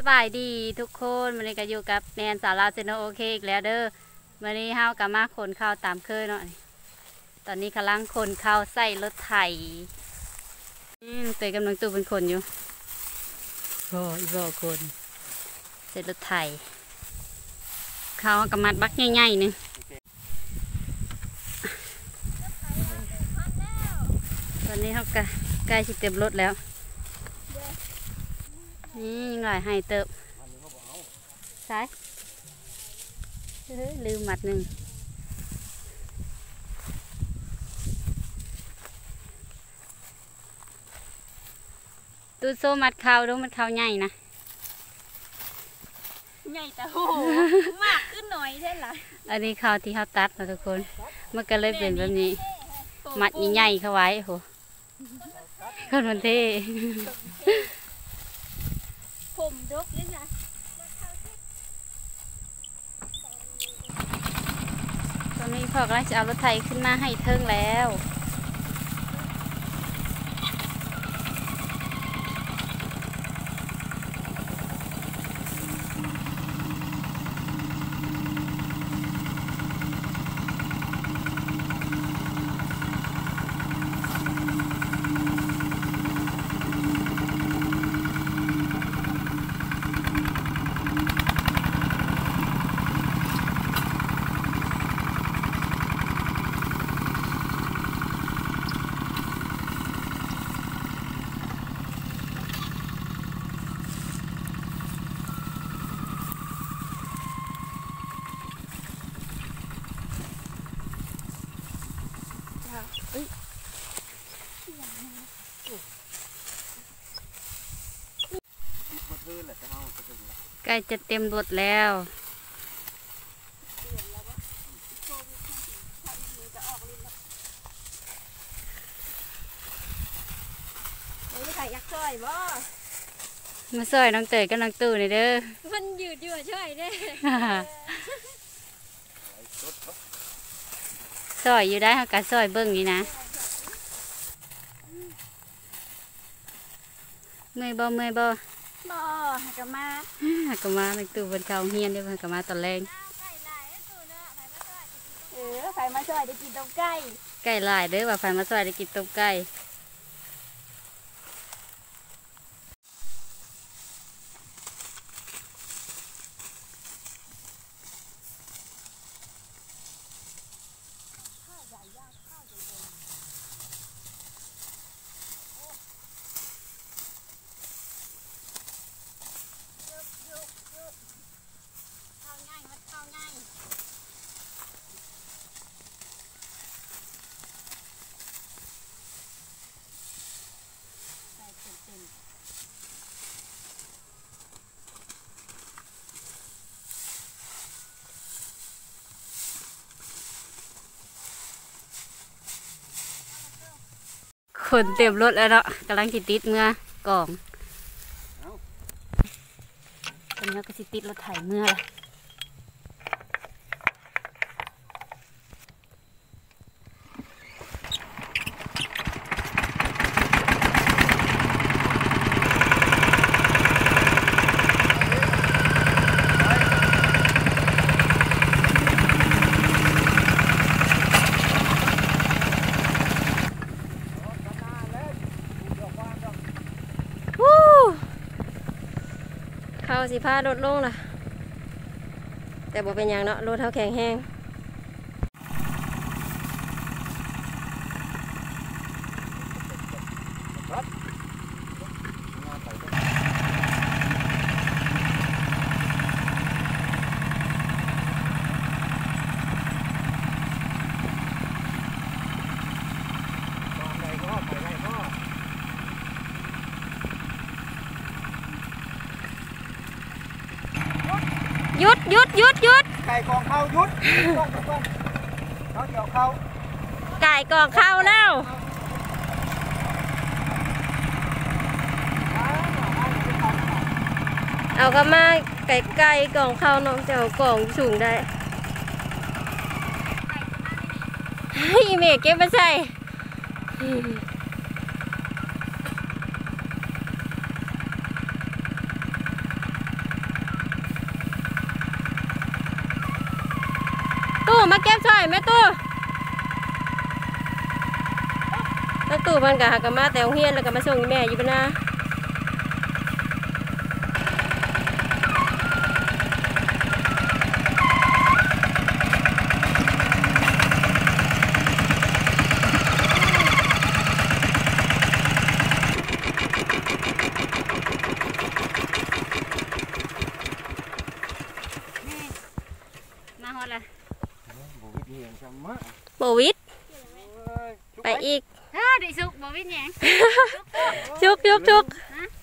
บายดีทุกคนวันนี้ก็อยู่กับแนนสาวลาวเซโนโอเคอีกแล้วเด้อวันนี้เฮากับมาขนข้าวตามเคยเนาะตอนนี้กำลังขนข้าวใส่รถไถเตยกำลังตู้เป็นคนอยู่อีกคนใส่รถไถข้าวกับมัดบักใหญ่ๆนึงตอนนี้เขาใกล้สิเต็มรถแล้วนี่ยังไงให้เติบใช่ลืมมัดหนึ่งตูโซมัดข้าวดูมัดข้าวใหญ่นะใหญ่แต่โหมากขึ้นหน่อยใช่ไหมอันนี้ข้าวที่เขาตัดนะทุกคนมันก็เลยเป็นแบบนี้มัดใหญ่ๆเข้าไว้โหคนมันเท่ผมดกเลยนะตอนนี้พ่อกำลังจะเอารถไถขึ้นมาให้เทิงแล้วใกล้จะเต็มรถแล้วใส่ยักษ์ช่วยบ่มาซอยน้องเตยกับน้องตู่นี่เด้อมันยืดอยู่ช่วยเด้ซอยอยู่ได้เขาการซอยเบิ้งนี่นะเมื่อยบ่บ่หักมาน้องตู่บนเขาเฮียนเด้อหักมาตอนแรงไฟมาช่วยได้กินต้มไก่ไก่ลายเด้อว่าไฟมาซอยได้กินต้มไก่คนเต็มรถแล้วเนาะกำลังสิติดเมื่อกล่องตอนนี้ก็สิติดรถไถเมื่อเขาสิพาลดลงล่ะแต่บ่เป็นอย่างเนาะรถเขาแข็งแห้งหยุดไก่กองเข้าหยุดต้องเขาเกี่ยวเข้าไก่กองเข้าแล้วเอาก็มาไก่กล่องเข้าน้องจะเอากล่องสูงได้อีเมฆเก็บมาใส่มาเก็บช่วยแม่ตู้แม่ตู้มันก็มาแต่โรงเรียนแล้วก็มาส่งแม่อยู่บ้านนามาฮอดละโบวิดไปอีกดิสุกบ่วินหยังชุกสุก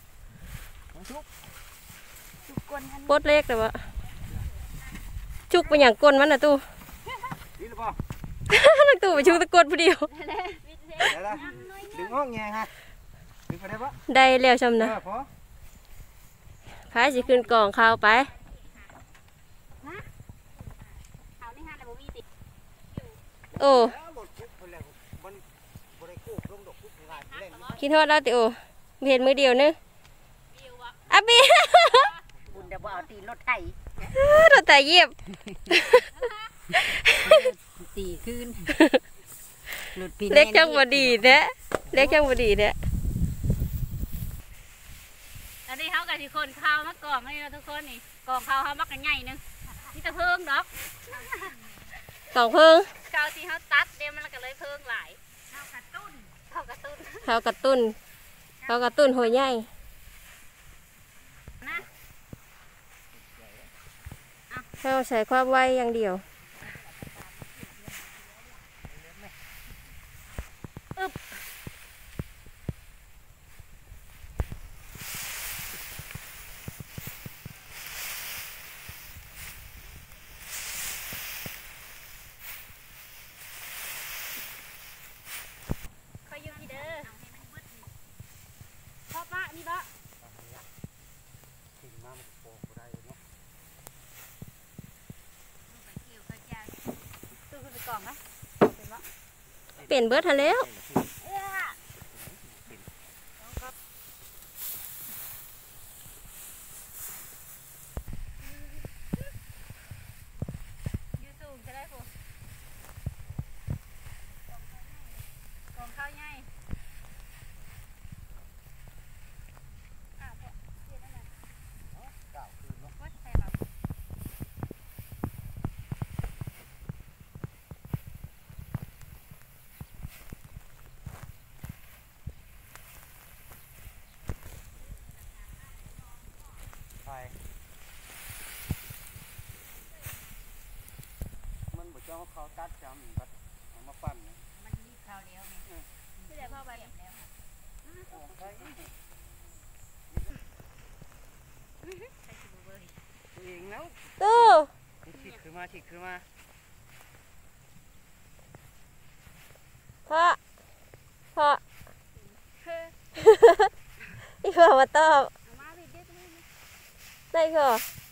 กวนกันปดเล็กแต่ว่าชุกไปอย่างก้นมันนะตู้ดีหรือเปล่านักตู้ไปชุกตะกดผู้เดียวดึงห้องแงฮะดึงไปได้ปะได้แล้วชำนะพอพายสิขึ้นกล่องข้าวไปเอานี่ฮะแล้วบ่มีติโอ้คิดโทษแล้วติโอเห็นมือเดียวนึงอ่ะบีบุญเดี๋ยวบ่เอาตีรถไถรถแต่เยียบตีคืนรถพี่เล็กจังบดีแท้เล็กจังบดีแท้อันนี้เฮาก็สิคนข้าวมากองนี่นะทุกคนนี่กองข้าวเฮามักกันใหญ่นึงนี่จะเพิ่งดอกกล่องเพิ่งข้าวที่เฮาตัดเดี๋ยวมันก็เลยเพิ่งหลายข้าวกระตุ้นข้าวกระตุ้นหัวใหญ่นะเราใส่ความไวอย่างเดียวคอยอยู่ที่เด้อพอปะนี่บ่ตู้ขึ้นไปกล่องนะเป็นบ่เปลี่ยนเบิร์ดทันแล้วยูสูงจะได้ปุ๊กองข้าวใหญ่มันบ่จ้องเขาตัดจำตัดเอามาปั้นมันรีบข้าวเดียวนี่ที่ได้พ่อไปแล้วค่ะตัวเองแล้วตู้ฉีกคือมาพ่ออีกพ่อมาตอบได้ก็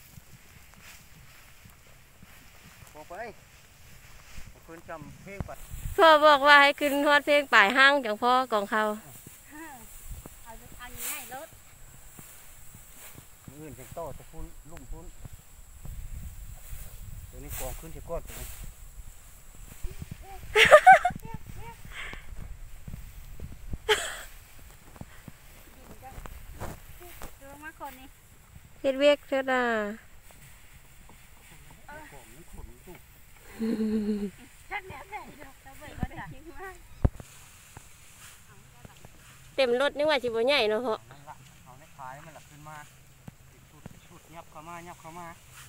บอกไปคืนจำเพลงไปพ่อบอกว่าให้ขึ้นฮอดเพลงป่ายห้างจังพ่อกองเขาเอาง่ายรถอื่นเสียงโตจะพุ่นลุ่มพุ่นตัวนี้กองขึ้นเสียก้อนตัวนี้ดูมาคนนี้เฮ็ดเวกเท่าน่ะของมันขนตู้ชักแล้วแต่เราเบิดก็ได้จริงมากเต็มรถนึกว่าสิบ่ใหญ่เนาะพ่อนั่นละเอาในท้ายมันหลักขึ้นมาชุดยับเข้ามา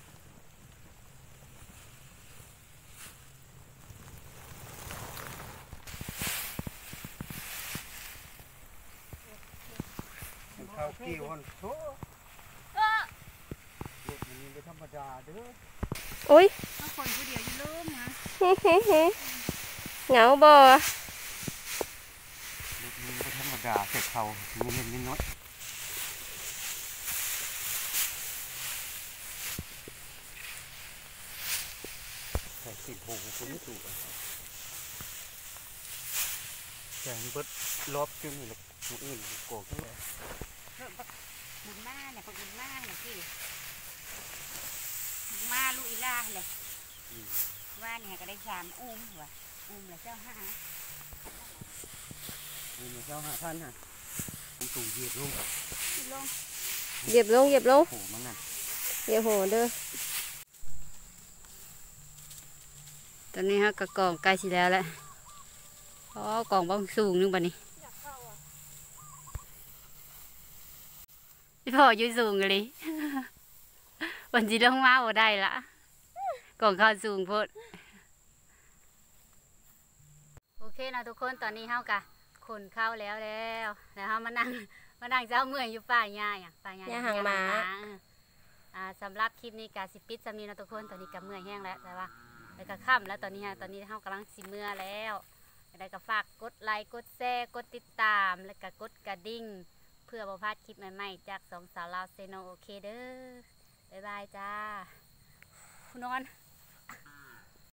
ข้าวกิ้วมันโถ่ลูกมันไม่ธรรมดาเด้อโอ้ยบางคนผู้เดียวอยู่ลืมนะเหงาบ่ลูกมันไม่ธรรมดาเสร็จเขามีเล็กน้อยใส่สีโผล่คุณไม่ถูกแกงเบิดรอบจนนี่แหละมืออื่นโกกเลยบุญมาเนี่ยเขาบุญมาเนี่ยพี่บุญมาลูกอีล่าเลยว่าเนี่ยก็ได้3 อุ้มว่ะอุ้มละเจ้า5 นี่มาเจ้า5,000ฮะมันสูงเหยียบลงลงเหยียบลงโหมันน่ะเหยียบโหเด้อตอนนี้ฮะกระกองใกล้สิแล้วแหละอ๋อกองบ้องสูงนึงบัดนี้พี่พ่ออยู่สูงเลย วันจีลงมาบ่ได้ละกองข้าวสูงโพดโอเคนะทุกคนตอนนี้เฮากะขนข้าวแล้วแล้วเฮามานั่งเจ้าเมื่อยอยู่ป่าหญ้าอย่างป่าหญ้าหญ้าหางม้าสำหรับคลิปนี้กะสิปิดสำนีนะทุกคนตอนนี้กะเมื่อยแห้งแล้วแต่ว่าแล้วก็ค่ำแล้วตอนนี้เฮากำลังสิเมื่อแล้วแล้วก็ฝากกดไลค์กดแชร์กดติดตามแล้วก็กดกระดิ่งเพื่อบ่พลาดคลิปใหม่ๆจาก2 สาวลาวเซโนโอเคเด้อบ๊ายบายจ้านอน